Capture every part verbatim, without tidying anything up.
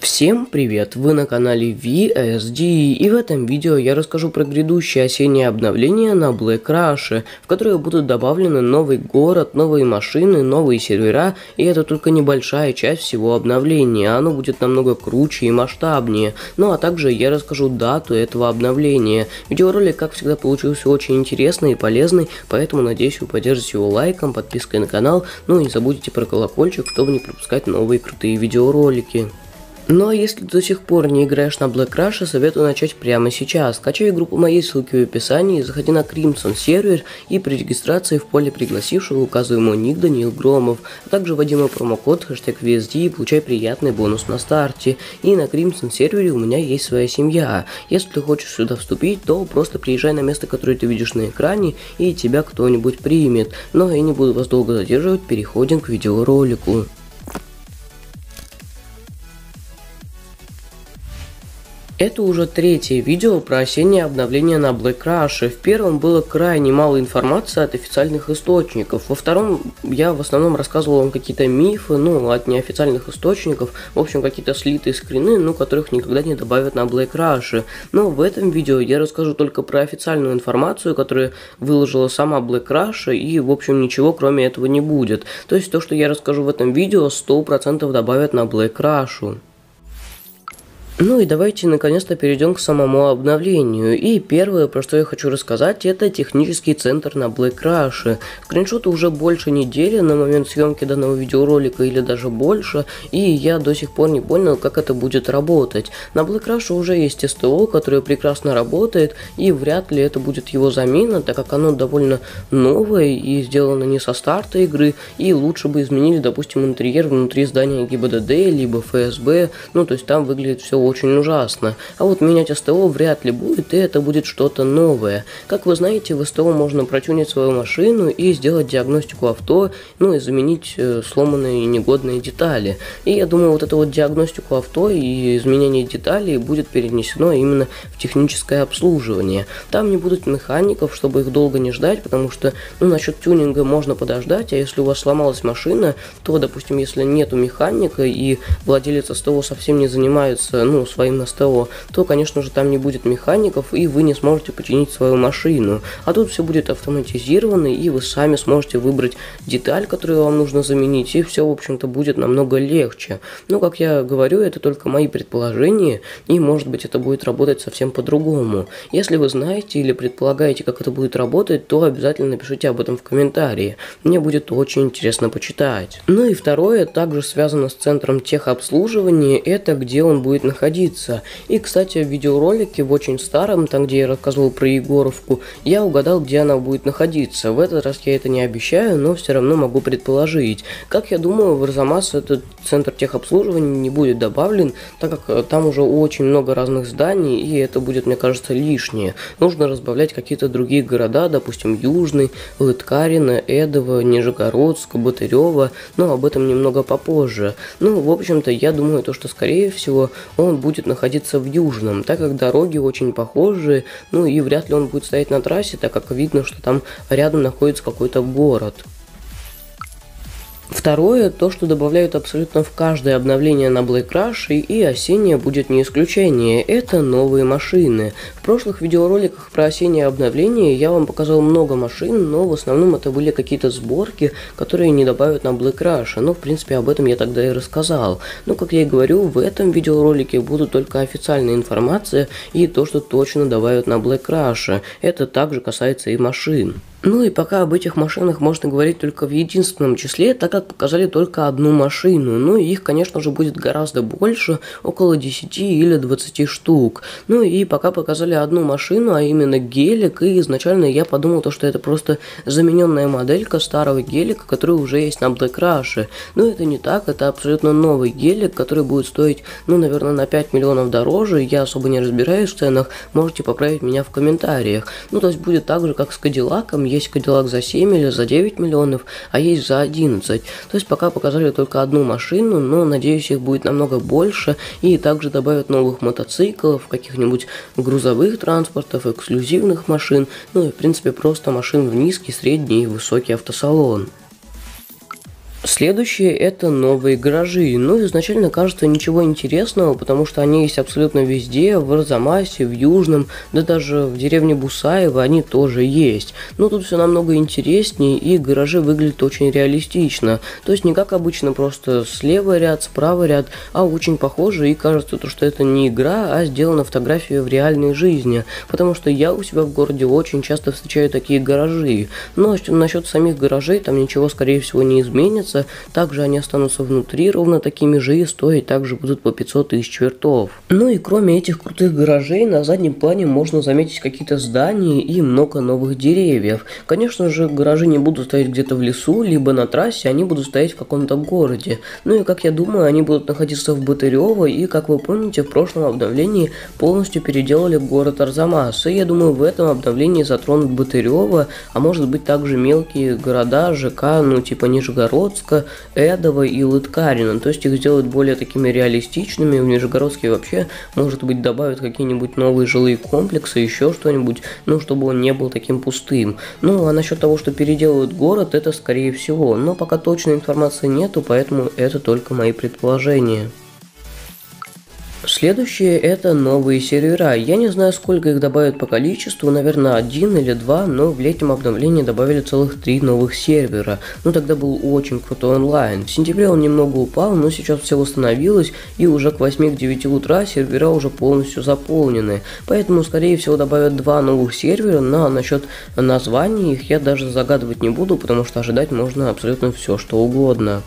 Всем привет! Вы на канале ви эс ди, и в этом видео я расскажу про грядущее осеннее обновление на Black Rush, в которое будут добавлены новый город, новые машины, новые сервера, и это только небольшая часть всего обновления, оно будет намного круче и масштабнее. Ну а также я расскажу дату этого обновления. Видеоролик, как всегда, получился очень интересный и полезный, поэтому надеюсь, вы поддержите его лайком, подпиской на канал, ну и не забудьте про колокольчик, чтобы не пропускать новые крутые видеоролики. Ну а если ты до сих пор не играешь на Black Rush, советую начать прямо сейчас. Скачай игру по моей ссылке в описании, заходи на Crimson сервер и при регистрации в поле пригласившего указывай мой ник Даниил Громов, а также вводи мой промокод хэштег ви эс ди и получай приятный бонус на старте. И на Crimson сервере у меня есть своя семья. Если ты хочешь сюда вступить, то просто приезжай на место, которое ты видишь на экране, и тебя кто-нибудь примет. Но я не буду вас долго задерживать, переходим к видеоролику. Это уже третье видео про осеннее обновление на Black Rush. В первом было крайне мало информации от официальных источников. Во втором я в основном рассказывал вам какие-то мифы, ну, от неофициальных источников. В общем, какие-то слитые скрины, ну, которых никогда не добавят на Black Rush. Но в этом видео я расскажу только про официальную информацию, которую выложила сама Black Rush, и, в общем, ничего кроме этого не будет. То есть то, что я расскажу в этом видео, сто процентов добавят на Black Rush. Ну и давайте наконец-то перейдем к самому обновлению. И первое, про что я хочу рассказать, это технический центр на Black Rush. Скриншоты уже больше недели на момент съемки данного видеоролика или даже больше, и я до сих пор не понял, как это будет работать. На Black Rush уже есть эс тэ о, которое прекрасно работает, и вряд ли это будет его замена, так как оно довольно новое и сделано не со старта игры, и лучше бы изменили, допустим, интерьер внутри здания гэ и бэ дэ дэ, либо эф эс бэ, ну то есть там выглядит все очень ужасно. А вот менять эс тэ о вряд ли будет, и это будет что-то новое. Как вы знаете, в эс тэ о можно протюнить свою машину и сделать диагностику авто, ну и заменить э, сломанные и негодные детали. И я думаю, вот эту вот диагностику авто и изменение деталей будет перенесено именно в техническое обслуживание. Там не будут механиков, чтобы их долго не ждать, потому что, ну, насчет тюнинга можно подождать, а если у вас сломалась машина, то, допустим, если нету механика и владелец эс тэ о совсем не занимается, ну, своим эс тэ о, то, конечно же, там не будет механиков, и вы не сможете починить свою машину. А тут все будет автоматизировано, и вы сами сможете выбрать деталь, которую вам нужно заменить, и все, в общем-то, будет намного легче. Но, как я говорю, это только мои предположения, и, может быть, это будет работать совсем по-другому. Если вы знаете или предполагаете, как это будет работать, то обязательно напишите об этом в комментарии. Мне будет очень интересно почитать. Ну и второе, также связано с центром техобслуживания, это где он будет находиться. И, кстати, в видеоролике, в очень старом, там где я рассказывал про Егоровку, я угадал, где она будет находиться. В этот раз я это не обещаю, но все равно могу предположить. Как я думаю, в Арзамас этот центр техобслуживания не будет добавлен, так как там уже очень много разных зданий, и это будет, мне кажется, лишнее. Нужно разбавлять какие-то другие города, допустим, Южный, Лыткарино, Эдово, Нижегородск, Батырево, но об этом немного попозже. Ну, в общем-то, я думаю, то, что, скорее всего, он будет находиться в Южном, так как дороги очень похожие, ну и вряд ли он будет стоять на трассе, так как видно, что там рядом находится какой-то город. Второе, то, что добавляют абсолютно в каждое обновление на Black Rush, и осеннее будет не исключение, это новые машины. В прошлых видеороликах про осеннее обновление я вам показал много машин, но в основном это были какие-то сборки, которые не добавят на Black Rush, но в принципе об этом я тогда и рассказал. Но, как я и говорю, в этом видеоролике будут только официальная информация и то, что точно добавят на Black Rush. Это также касается и машин. Ну и пока об этих машинах можно говорить только в единственном числе, так как показали только одну машину. Ну и их, конечно же, будет гораздо больше, около десяти или двадцати штук. Ну и пока показали одну машину, а именно гелик, и изначально я подумал, то, что это просто замененная моделька старого гелика, который уже есть на Black Rush. Но это не так, это абсолютно новый гелик, который будет стоить, ну, наверное, на пять миллионов дороже. Я особо не разбираюсь в ценах, можете поправить меня в комментариях. Ну, то есть будет так же, как с Кадиллаком. Есть Кадиллак за семь или за девять миллионов, а есть за одиннадцать. То есть пока показали только одну машину, но надеюсь, их будет намного больше. И также добавят новых мотоциклов, каких-нибудь грузовых транспортов, эксклюзивных машин. Ну и в принципе просто машин в низкий, средний и высокий автосалон. Следующее это новые гаражи. Ну, изначально кажется ничего интересного, потому что они есть абсолютно везде, в Арзамасе, в Южном, да даже в деревне Бусаево они тоже есть. Но тут все намного интереснее, и гаражи выглядят очень реалистично. То есть не как обычно просто слева ряд, справа ряд, а очень похоже, и кажется, что это не игра, а сделана фотография в реальной жизни. Потому что я у себя в городе очень часто встречаю такие гаражи. Но насчет самих гаражей там ничего скорее всего не изменится. Также они останутся внутри ровно такими же и стоить также будут по пятьсот тысяч вертов. Ну и кроме этих крутых гаражей, на заднем плане можно заметить какие-то здания и много новых деревьев. Конечно же, гаражи не будут стоять где-то в лесу, либо на трассе, они будут стоять в каком-то городе. Ну и как я думаю, они будут находиться в Батырево, и как вы помните, в прошлом обновлении полностью переделали город Арзамас. И я думаю, в этом обновлении затронут Батырево, а может быть также мелкие города, ЖК, ну типа Нижегородск, Эдово и Лыткарино, то есть их сделают более такими реалистичными. В Нижегородске вообще, может быть, добавят какие-нибудь новые жилые комплексы, еще что-нибудь, ну, чтобы он не был таким пустым. Ну, а насчет того, что переделают город, это скорее всего, но пока точной информации нету, поэтому это только мои предположения. Следующее это новые сервера. Я не знаю, сколько их добавят по количеству, наверное один или два, но в летнем обновлении добавили целых три новых сервера. Ну тогда был очень крутой онлайн. В сентябре он немного упал, но сейчас все восстановилось, и уже к восьми-девяти утра сервера уже полностью заполнены. Поэтому скорее всего добавят два новых сервера, но насчет названий их я даже загадывать не буду, потому что ожидать можно абсолютно все, что угодно.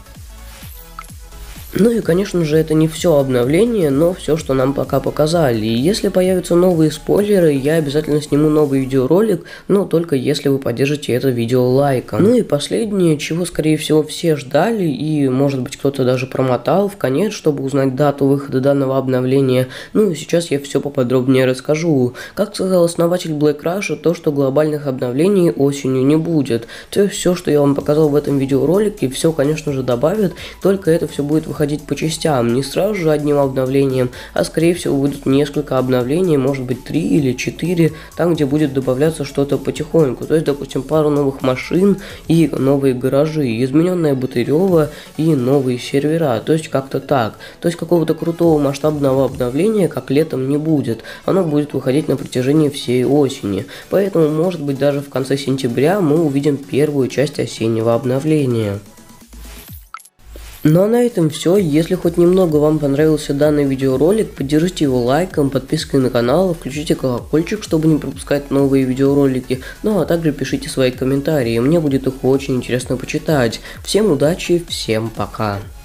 Ну и, конечно же, это не все обновление, но все, что нам пока показали. И если появятся новые спойлеры, я обязательно сниму новый видеоролик, но только если вы поддержите это видео лайком. Ну и последнее, чего, скорее всего, все ждали, и, может быть, кто-то даже промотал в конец, чтобы узнать дату выхода данного обновления. Ну и сейчас я все поподробнее расскажу. Как сказал основатель Black Rush, то, что глобальных обновлений осенью не будет. То есть все, что я вам показал в этом видеоролике, все, конечно же, добавят, только это все будет выходить ходить по частям, не сразу же одним обновлением, а скорее всего выйдут несколько обновлений, может быть три или четыре, там где будет добавляться что-то потихоньку, то есть допустим пару новых машин и новые гаражи, измененная Батырева и новые сервера, то есть как-то так, то есть какого-то крутого масштабного обновления как летом не будет, оно будет выходить на протяжении всей осени, поэтому может быть даже в конце сентября мы увидим первую часть осеннего обновления. Ну а на этом все. Если хоть немного вам понравился данный видеоролик, поддержите его лайком, подпиской на канал, включите колокольчик, чтобы не пропускать новые видеоролики, ну а также пишите свои комментарии, мне будет их очень интересно почитать. Всем удачи, всем пока.